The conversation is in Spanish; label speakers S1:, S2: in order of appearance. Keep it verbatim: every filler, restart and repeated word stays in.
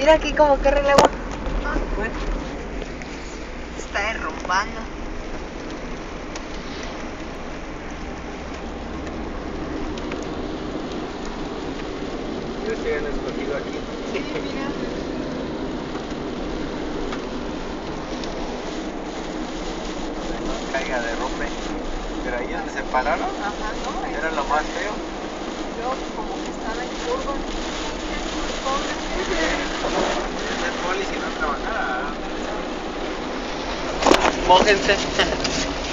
S1: Mira aquí como corre el agua. Ah, bueno. Está derrumbando.
S2: Yo estoy en escogido aquí.
S1: Sí, mira.
S2: No caiga, derrumbe. Pero ahí donde se pararon,
S1: Ajá, no.
S2: era lo más feo.
S1: Yo como que estaba en curva.
S2: Es el poli si no trabajara. Mójense.